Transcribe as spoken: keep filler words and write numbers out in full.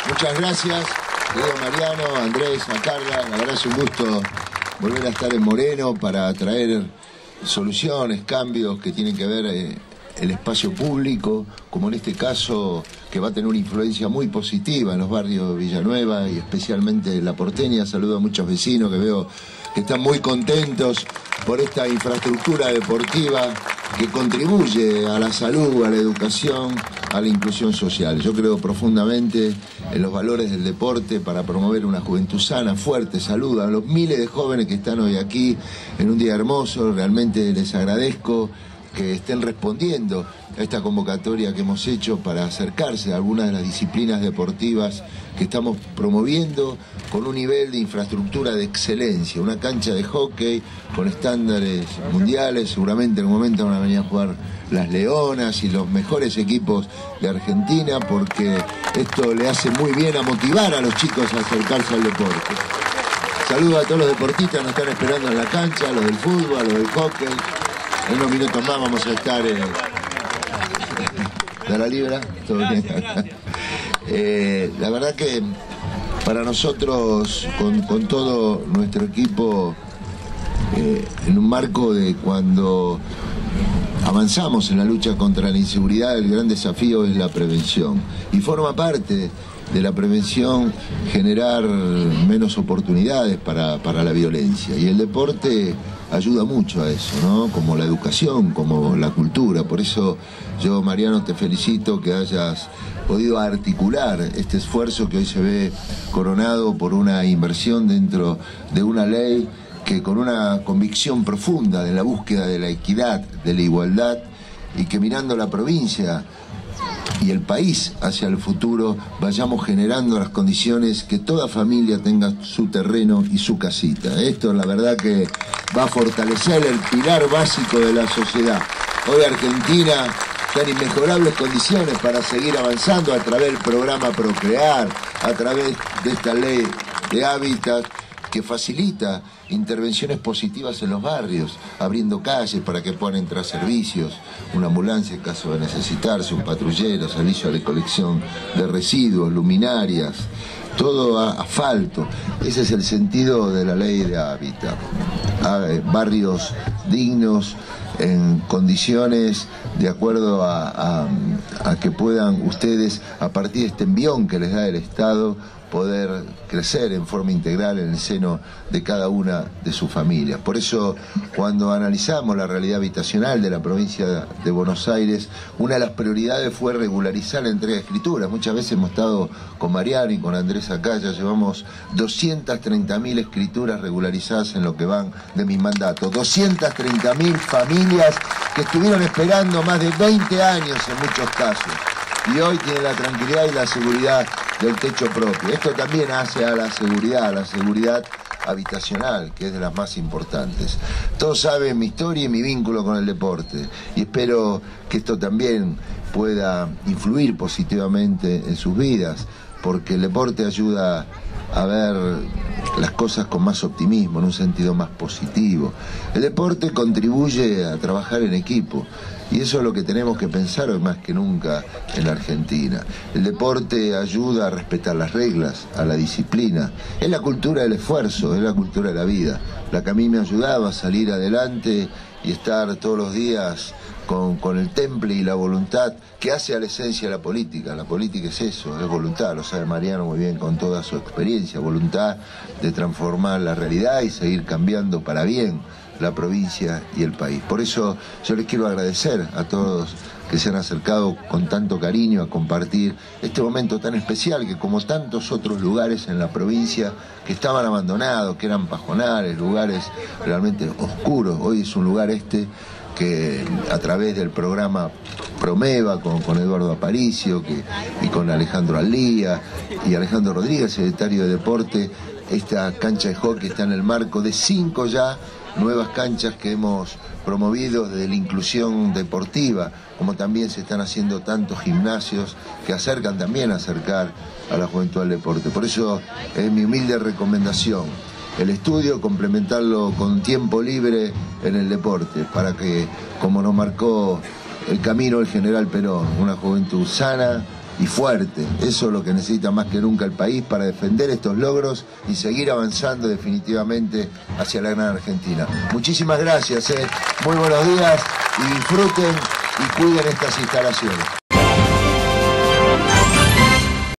Muchas gracias, querido Mariano, Andrés, a Carla. La verdad es un gusto volver a estar en Moreno para traer soluciones, cambios que tienen que ver eh, el espacio público, como en este caso que va a tener una influencia muy positiva en los barrios de Villanueva y especialmente La Porteña. Saludo a muchos vecinos que veo que están muy contentos por esta infraestructura deportiva que contribuye a la salud, a la educación, a la inclusión social. Yo creo profundamente en los valores del deporte para promover una juventud sana, fuerte. Saludo a los miles de jóvenes que están hoy aquí en un día hermoso. Realmente les agradezco que estén respondiendo a esta convocatoria que hemos hecho para acercarse a algunas de las disciplinas deportivas que estamos promoviendo con un nivel de infraestructura de excelencia, una cancha de hockey con estándares mundiales. Seguramente en un momento van a venir a jugar las Leonas y los mejores equipos de Argentina, porque esto le hace muy bien a motivar a los chicos a acercarse al deporte. Saludo a todos los deportistas que nos están esperando en la cancha, a los del fútbol, a los del hockey. En unos minutos más vamos a estar en... ¿De la libra? ¿Todo bien? eh, la verdad que para nosotros, con, con todo nuestro equipo, eh, en un marco de cuando avanzamos en la lucha contra la inseguridad, el gran desafío es la prevención. Y forma parte de la prevención generar menos oportunidades para, para la violencia. Y el deporte ayuda mucho a eso, ¿no? Como la educación, como la cultura. Por eso yo, Mariano, te felicito que hayas podido articular este esfuerzo que hoy se ve coronado por una inversión dentro de una ley que, con una convicción profunda de la búsqueda de la equidad, de la igualdad, y que mirando la provincia y el país hacia el futuro vayamos generando las condiciones que toda familia tenga su terreno y su casita. Esto, la verdad, que va a fortalecer el pilar básico de la sociedad. Hoy Argentina está en inmejorables condiciones para seguir avanzando a través del programa Procrear, a través de esta ley de hábitat que facilita intervenciones positivas en los barrios, abriendo calles para que puedan entrar servicios, una ambulancia en caso de necesitarse, un patrullero, servicio a la colección de residuos, luminarias, todo a asfalto. Ese es el sentido de la ley de hábitat. Barrios dignos, en condiciones de acuerdo a, a, a que puedan ustedes, a partir de este envión que les da el Estado, poder crecer en forma integral en el seno de cada una de sus familias. Por eso, cuando analizamos la realidad habitacional de la provincia de Buenos Aires, una de las prioridades fue regularizar la entrega de escrituras. Muchas veces hemos estado con Mariano y con Andrés acá, ya llevamos doscientas treinta mil escrituras regularizadas en lo que van de mi mandato. doscientas treinta mil familias que estuvieron esperando más de veinte años en muchos casos. Y hoy tienen la tranquilidad y la seguridad del techo propio. Esto también hace a la seguridad, a la seguridad habitacional, que es de las más importantes. Todos saben mi historia y mi vínculo con el deporte, y espero que esto también pueda influir positivamente en sus vidas, porque el deporte ayuda a ver las cosas con más optimismo, en un sentido más positivo. El deporte contribuye a trabajar en equipo, y eso es lo que tenemos que pensar hoy más que nunca en la Argentina. El deporte ayuda a respetar las reglas, a la disciplina. Es la cultura del esfuerzo, es la cultura de la vida. La que a mí me ayudaba a salir adelante y estar todos los días con, con el temple y la voluntad que hace a la esencia de la política. La política es eso, es voluntad, lo sabe Mariano muy bien con toda su experiencia, voluntad de transformar la realidad y seguir cambiando para bien la provincia y el país. Por eso yo les quiero agradecer a todos que se han acercado con tanto cariño a compartir este momento tan especial, que como tantos otros lugares en la provincia que estaban abandonados, que eran pajonales, lugares realmente oscuros, hoy es un lugar este que a través del programa Promeva con, con Eduardo Aparicio que, y con Alejandro Alía y Alejandro Rodríguez, secretario de Deporte, esta cancha de hockey está en el marco de cinco ya nuevas canchas que hemos promovido desde la inclusión deportiva, como también se están haciendo tantos gimnasios que acercan también a acercar a la juventud al deporte. Por eso es mi humilde recomendación, el estudio, complementarlo con tiempo libre en el deporte, para que, como nos marcó el camino del general Perón, una juventud sana, y fuerte. Eso es lo que necesita más que nunca el país para defender estos logros y seguir avanzando definitivamente hacia la gran Argentina. Muchísimas gracias, eh. Muy buenos días y disfruten y cuiden estas instalaciones.